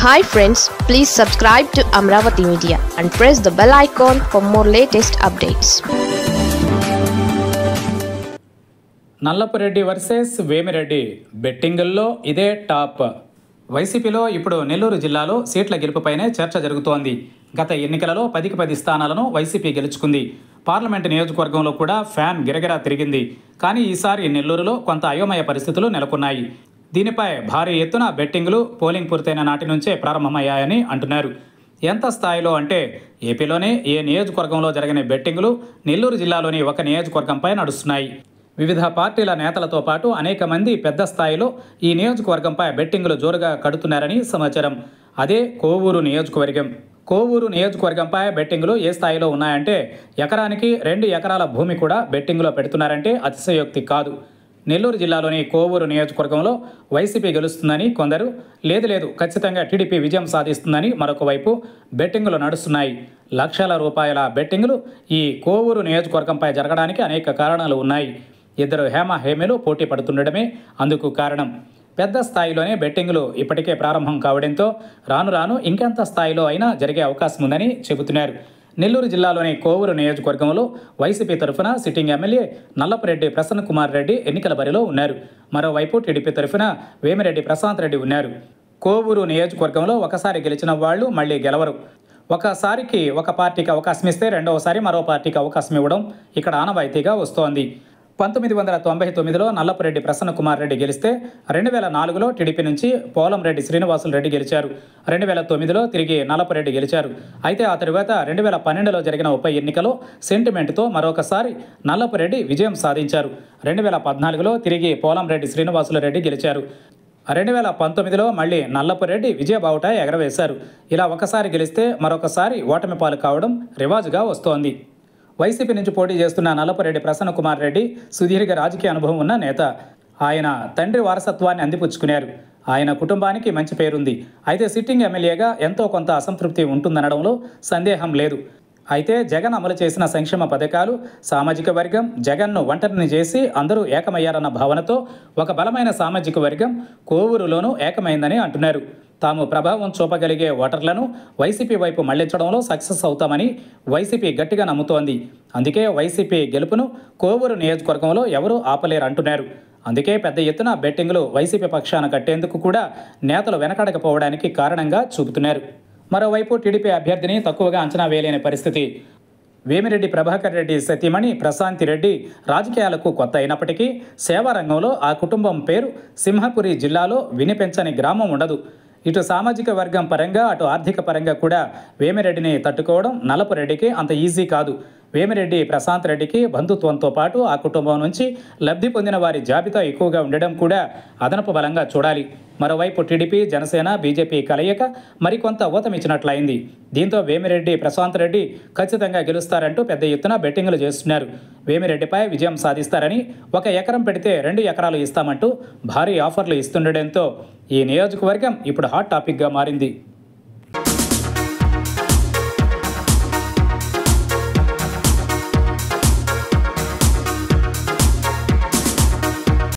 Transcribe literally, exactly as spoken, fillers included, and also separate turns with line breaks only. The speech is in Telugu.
Hi friends, please subscribe to Amravati Media and press the bell icon for more latest updates.
Nallapureddy versus Vemireddy బెట్టింగుల్లో ఇదే టాప్. వైసీపీలో ఇప్పుడు నెల్లూరు జిల్లాలో సీట్ల గెలుపుపైనే చర్చ జరుగుతోంది. గత ఎన్నికలలో పదికి పది స్థానాలను వైసీపీ గెలుచుకుంది. పార్లమెంటు నియోజకవర్గంలో కూడా ఫ్యాన్ గిరగిరా తిరిగింది. కానీ ఈసారి నెల్లూరులో కొంత అయోమయ పరిస్థితులు నెలకొన్నాయి. దీనిపై భారీ ఎత్తున బెట్టింగులు పోలింగ్ పూర్తయిన నాటి నుంచే ప్రారంభమయ్యాయని అంటున్నారు. ఎంత స్థాయిలో అంటే ఏపీలోనే ఏ నియోజకవర్గంలో జరిగిన బెట్టింగులు నెల్లూరు జిల్లాలోని ఒక నియోజకవర్గంపై నడుస్తున్నాయి. వివిధ పార్టీల నేతలతో పాటు అనేక మంది పెద్ద స్థాయిలో ఈ నియోజకవర్గంపై బెట్టింగులు జోరుగా కడుతున్నారని సమాచారం. అదే కోవూరు నియోజకవర్గం. కోవూరు నియోజకవర్గంపై బెట్టింగులు ఏ స్థాయిలో ఉన్నాయంటే ఎకరానికి రెండు ఎకరాల భూమి కూడా బెట్టింగులో పెడుతున్నారంటే అతిశయోక్తి కాదు. నెల్లూరు జిల్లాలోని కోవూరు నియోజకవర్గంలో వైసీపీ గెలుస్తుందని కొందరు, లేదు లేదు ఖచ్చితంగా టీడీపీ విజయం సాధిస్తుందని మరొక వైపు బెట్టింగులు నడుస్తున్నాయి. లక్షల రూపాయల బెట్టింగులు ఈ కోవూరు నియోజకవర్గంపై జరగడానికి అనేక కారణాలు ఉన్నాయి. ఇద్దరు హేమ హేమీలు పోటీ పడుతుండడమే అందుకు కారణం. పెద్ద స్థాయిలోనే బెట్టింగులు ఇప్పటికే ప్రారంభం కావడంతో రాను రాను ఇంకెంత స్థాయిలో అయినా జరిగే అవకాశం ఉందని చెబుతున్నారు. నెల్లూరు జిల్లాలోని కోవూరు నియోజకవర్గంలో వైసీపీ తరఫున సిట్టింగ్ ఎమ్మెల్యే నల్లపురెడ్డి ప్రసన్న కుమార్ రెడ్డి ఎన్నికల బరిలో ఉన్నారు. మరోవైపు టీడీపీ తరఫున వేమిరెడ్డి ప్రశాంత్ రెడ్డి ఉన్నారు. కోవూరు నియోజకవర్గంలో ఒకసారి గెలిచిన వాళ్ళు మళ్లీ గెలవరు. ఒకసారికి ఒక పార్టీకి అవకాశం ఇస్తే రెండవసారి మరో పార్టీకి అవకాశం ఇవ్వడం ఇక్కడ ఆనవాయితీగా వస్తోంది. పంతొమ్మిది వందల తొంభై తొమ్మిదిలో నల్లపురెడ్డి ప్రసన్న కుమార్ రెడ్డి గెలిస్తే రెండు వేల నాలుగులో టీడీపీ నుంచి పోలంరెడ్డి శ్రీనివాసులు రెడ్డి గెలిచారు. రెండు వేల తొమ్మిదిలో తిరిగి నల్లపురెడ్డి గెలిచారు. అయితే ఆ తరువాత రెండు వేల పన్నెండులో జరిగిన ఉప ఎన్నికలో సెంటిమెంట్తో మరొకసారి నల్లపురెడ్డి విజయం సాధించారు. రెండు వేల పద్నాలుగులో తిరిగి పోలంరెడ్డి శ్రీనివాసులు రెడ్డి గెలిచారు. రెండు వేల పంతొమ్మిదిలో మళ్లీ నల్లపురెడ్డి విజయబావుట ఎగరవేశారు. ఇలా ఒకసారి గెలిస్తే మరొకసారి ఓటమి పాలు కావడం రివాజుగా వస్తోంది. వైసీపీ నుంచి పోటీ చేస్తున్న నల్లపురెడ్డి ప్రసన్న కుమార్ రెడ్డి సుదీర్ఘ రాజకీయ అనుభవం ఉన్న నేత. ఆయన తండ్రి వారసత్వాన్ని అందిపుచ్చుకున్నారు. ఆయన కుటుంబానికి మంచి పేరుంది. అయితే సిట్టింగ్ ఎమ్మెల్యేగా ఎంతో కొంత అసంతృప్తి ఉంటుందనడంలో సందేహం లేదు. అయితే జగన్ అమలు చేసిన సంక్షేమ పథకాలు, సామాజిక వర్గం జగన్ను ఒంటరిని చేసి అందరూ ఏకమయ్యారన్న భావనతో ఒక బలమైన సామాజిక వర్గం కోవూరులోనూ ఏకమైందని అంటున్నారు. తాము ప్రభావం చూపగలిగే ఓటర్లను వైసీపీ వైపు మళ్లించడంలో సక్సెస్ అవుతామని వైసీపీ గట్టిగా నమ్ముతోంది. అందుకే వైసీపీ గెలుపును కోవూరు నియోజకవర్గంలో ఎవరూ ఆపలేరంటున్నారు. అందుకే పెద్ద ఎత్తున బెట్టింగులు వైసీపీ పక్షాన కట్టేందుకు కూడా నేతలు వెనకడకపోవడానికి కారణంగా చూపుతున్నారు. మరోవైపు టీడీపీ అభ్యర్థిని తక్కువగా అంచనా వేయలేని పరిస్థితి. వేమిరెడ్డి ప్రభాకర్ రెడ్డి సతీమణి ప్రశాంతి రెడ్డి రాజకీయాలకు కొత్త అయినప్పటికీ సేవారంగంలో ఆ కుటుంబం పేరు సింహపురి జిల్లాలో వినిపించని గ్రామం ఉండదు. ఇటు సామాజిక వర్గం పరంగా అటు ఆర్థిక పరంగా కూడా వేమిరెడ్డిని తట్టుకోవడం నల్లపురెడ్డికి అంత ఈజీ కాదు. వేమిరెడ్డి ప్రశాంత్ రెడ్డికి బంధుత్వంతో పాటు ఆ కుటుంబం నుంచి లబ్ధి పొందిన వారి జాబితా ఎక్కువగా ఉండడం కూడా అదనపు బలంగా చూడాలి. మరోవైపు టీడీపీ, జనసేన, బీజేపీ కలయిక మరికొంత ఊతమిచ్చినట్లయింది. దీంతో వేమిరెడ్డి ప్రశాంత్ రెడ్డి ఖచ్చితంగా గెలుస్తారంటూ పెద్ద ఎత్తున బెట్టింగులు చేస్తున్నారు. వేమిరెడ్డిపై విజయం సాధిస్తారని, ఒక ఎకరం పెడితే రెండు ఎకరాలు ఇస్తామంటూ భారీ ఆఫర్లు ఇస్తుండటంతో ఈ నియోజకవర్గం ఇప్పుడు హాట్ టాపిక్గా మారింది.